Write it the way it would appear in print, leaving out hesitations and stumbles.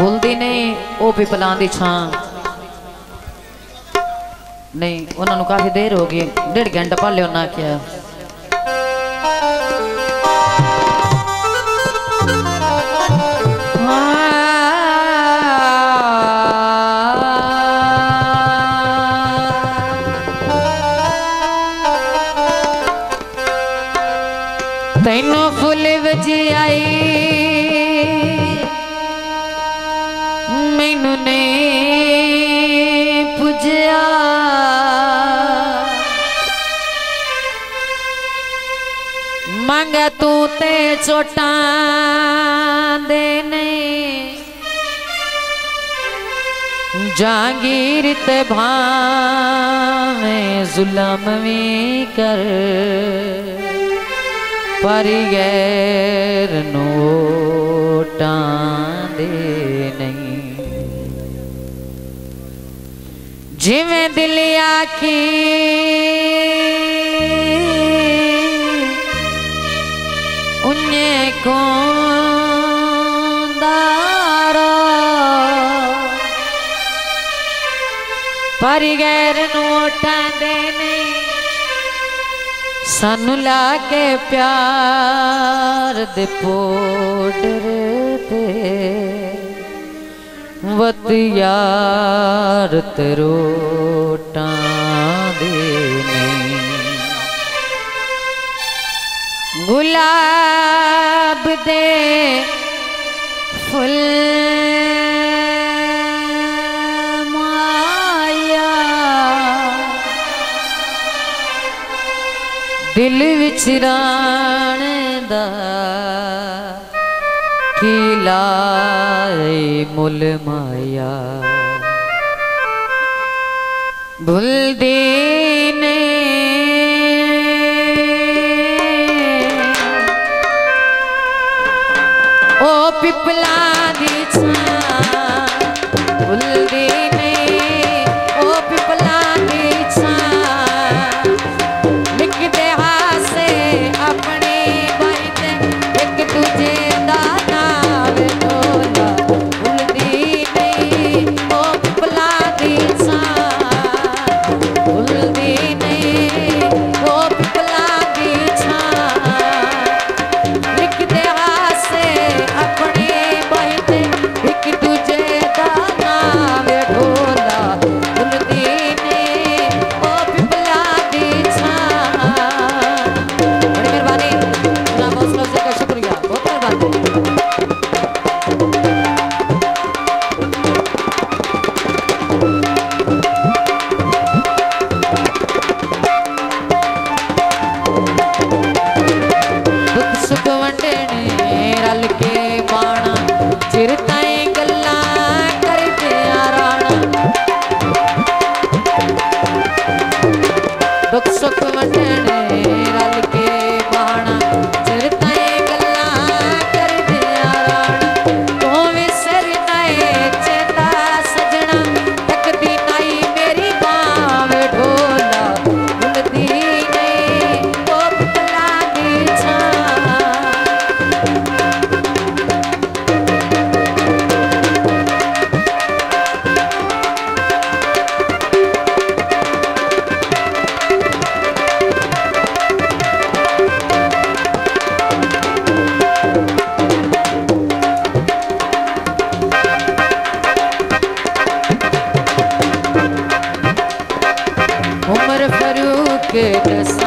भूलती नहीं वो पिपलां दी छां नहीं उन्होंने काफी देर हो गई 1.5 घंटा पहले उन्हें क्या तैनो फुल बजी आई मैनू ने पुजया मंगा तू ते चोटा देने जागीर ते भावे जुलम भी कर पर गैर नोटा दे नहीं जिवें दिल आखी उन्हें को दारा पर गैर नोटा दे नहीं सानू लाके प्यार दे पोडर ते वत यार तरोटा दे नहीं गुलाब दे फुल दिल विचराण दा की लाए मुल माया भूल देने ओ पिपला दी छां भूल देने ओ पिपला दी छां अपने बहते एक तुझे दाना वे ढोला भूलदी नहीं ओ पिपला दी छां भूलदी नहीं ओ पिपला दी छां लिखते हासे अपने बहते एक तुझे दाना वे ढोला भूलदी नहीं ओ पिपला दी छां दुख सुख वंडने रल के बाणा चिरताए गल्ला कर दिया राणा तू विसर नए चेता सजना तकदी नाई मेरी बांव ढोला भूलदी नहीं ओ पिपला दी छां उमर फरूक दस